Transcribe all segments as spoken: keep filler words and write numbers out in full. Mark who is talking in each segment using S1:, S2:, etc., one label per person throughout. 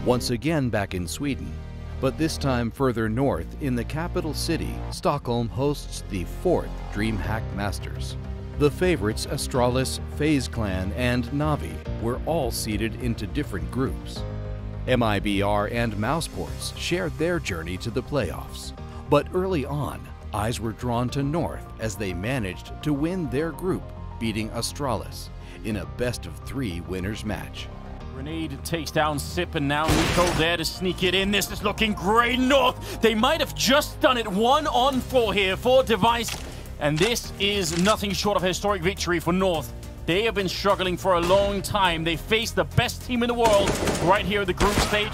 S1: once again back in Sweden, but this time further north in the capital city, Stockholm hosts the fourth DreamHack Masters. The favorites Astralis, FaZe Clan, and Navi were all seeded into different groups. M I B R and Mousesports shared their journey to the playoffs, but early on, eyes were drawn to North as they managed to win their group, beating Astralis in a best-of-three winners match.
S2: Grenade takes down Sip, and now Nico there to sneak it in. This is looking great. North, they might have just done it one on four here for Device, and this is nothing short of a historic victory for North. They have been struggling for a long time. They faced the best team in the world right here at the group stage.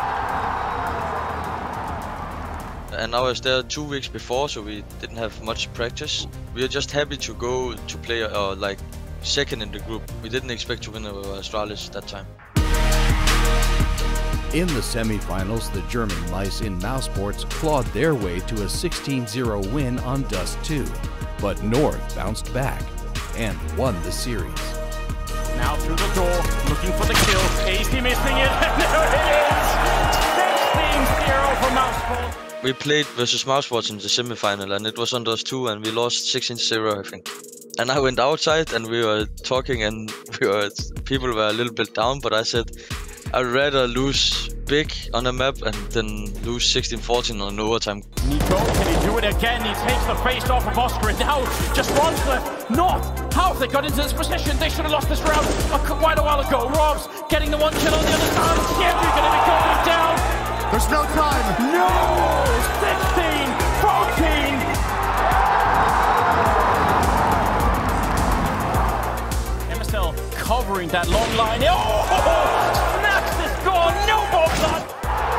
S3: And I was there two weeks before, so we didn't have much practice. We were just happy to go to play uh, like second in the group. We didn't expect to win over Astralis that time.
S1: In the semifinals, the German Mice in Mousesports clawed their way to a sixteen zero win on Dust two, but North bounced back and won the series.
S2: Now through the door, looking for the kill. Hasty missing it, and there it is! sixteen zero for Mousesports.
S3: We played versus Mousesports in the semifinal, and it was on Dust two, and we lost sixteen zero, I think. And I went outside, and we were talking, and we were, people were a little bit down, but I said, I'd rather lose big on a map and then lose sixteen fourteen on overtime.
S2: Nico, can he do it again? He takes the face off of Oscar, and now just runs left. North, how have they got into this position? They should have lost this round a, quite a while ago. Robs getting the one kill on the other side. Skeptic going to be going down.
S4: There's no time.
S2: No! sixteen fourteen! M S L covering that long line. Oh! Snaps this goal! No ball shot!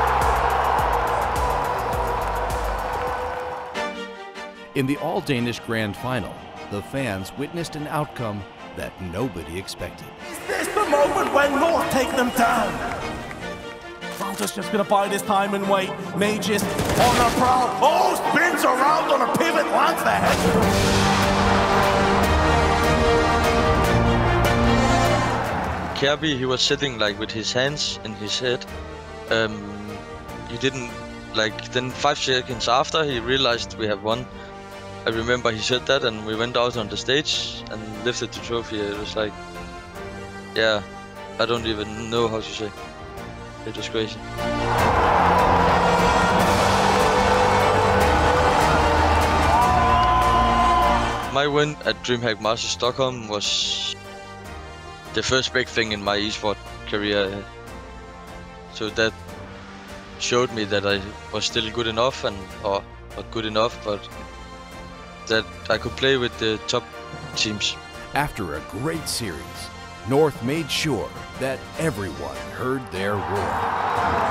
S1: In the all-Danish Grand Final, the fans witnessed an outcome that nobody expected.
S4: Is this the moment when North take them down? Valda's just gonna buy this time and wait. Mages on the prowl. Oh, spins around on a pivot, lands the head.
S3: Kirby, he was sitting like with his hands in his head. Um, he didn't, like, then five seconds after he realized we have won. I remember he said that, and we went out on the stage and lifted the trophy. It was like, yeah, I don't even know how to say. It was crazy. My win at DreamHack Masters Stockholm was the first big thing in my esports career. So that showed me that I was still good enough, and or not good enough, but that I could play with the top teams.
S1: After a great series, North made sure that everyone heard their roar.